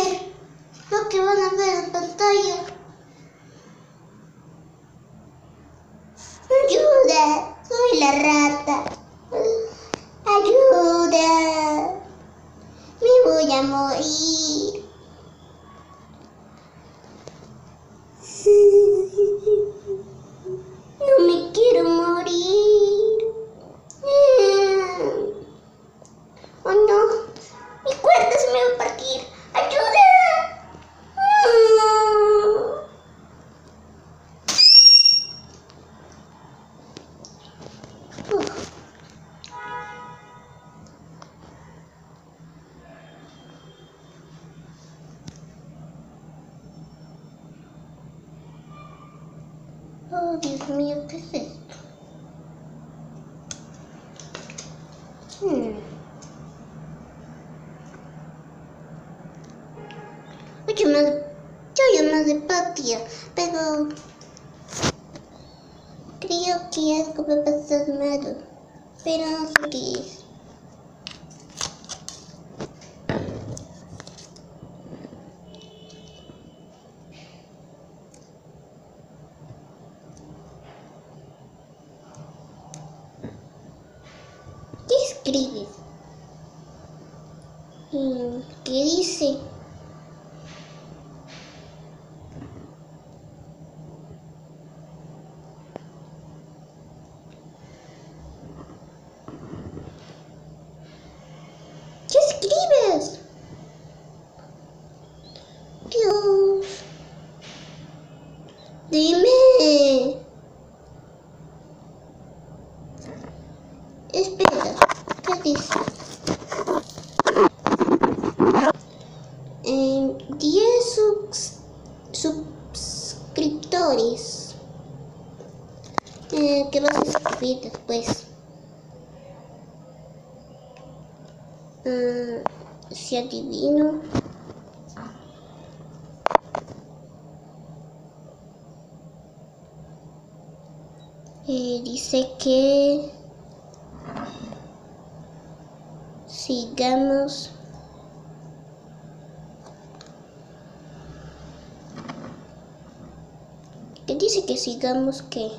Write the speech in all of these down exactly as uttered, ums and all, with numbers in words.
ver lo que van a ver en pantalla. ¡Ayuda! ¡Soy la rata! ¡Ayuda! ¡Me voy a morir! ¡No me quiero morir! ¡Oh no! ¡Mi cuerda se me va a partir! ¡Ayuda! Oh, Dios mío, ¿qué es esto? Hmm. Oye, madre, yo madre patria, pero creo que algo va a pasar malo, pero no sé qué es. ¿Qué escribes? ¿Qué dice? ¿Qué escribes? Dios. Dime. Espera, ¿qué dice? Eh, diez subs suscriptores. Eh, ¿Qué vas a escribir después? Uh, si adivino. Eh, dice que sigamos que dice que sigamos que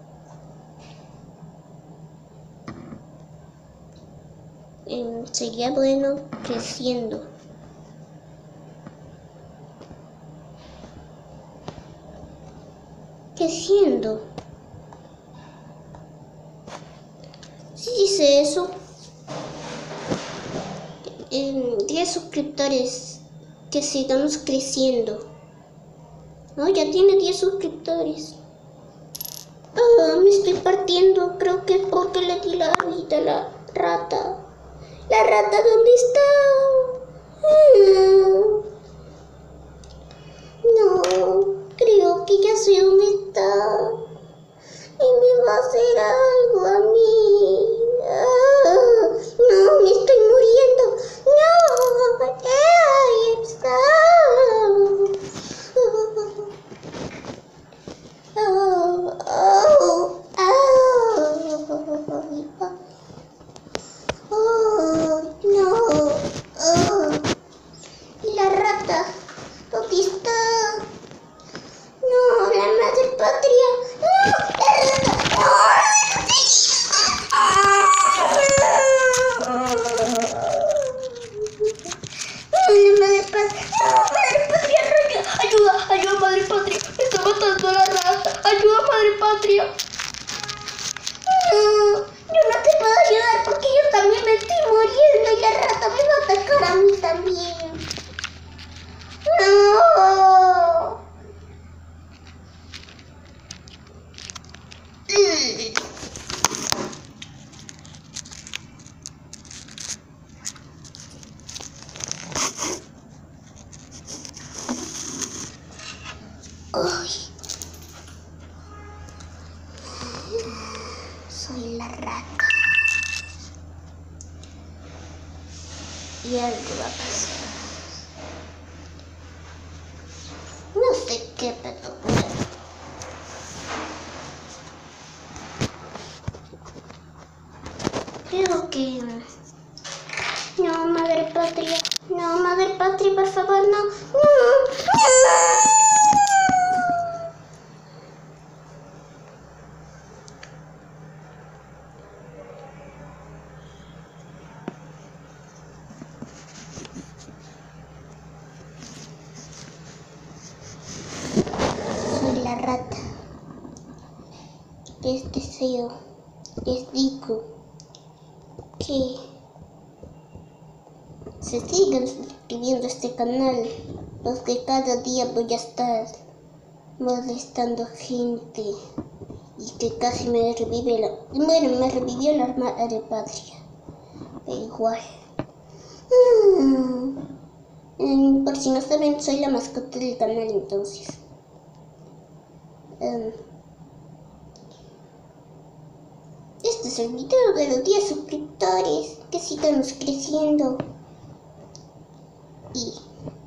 eh, sería bueno creciendo. Creciendo. Si dice eso, eh, diez suscriptores, que sigamos creciendo. No, ya tiene diez suscriptores. Oh, me estoy partiendo. Creo que es porque le di la vida a la rata. ¿La rata dónde está? No, creo que ya sé dónde está. Y me va a hacer algo a mí. Ah, no, me estoy muriendo. No, ahí está. Oh, oh, oh, oh, no. Oh. ¿Y la rata? ¿Dónde está? No, la madre patria. No, la rata. No, la madre patria. No, madre patria, rayo. Ayuda, ayuda, madre patria. Me está matando la rata. Ayuda, madre patria. No, yo no te puedo ayudar porque yo también me estoy muriendo y la rata me va a atacar a mí también. No. Ay. Soy la rata. Y algo va a pasar. No sé qué, pero bueno. Creo que... No, madre patria. No, madre patria. Patri, por favor, no. No, no. Soy la rata. Les deseo, les digo que se sigan suscribiendo a este canal, porque cada día voy a estar molestando gente y que casi me revive la... Bueno, me revivió la madre patria, pero igual. Mm, por si no saben, soy la mascota del canal, entonces. Um, este es el video de los diez suscriptores, que sigamos creciendo. Y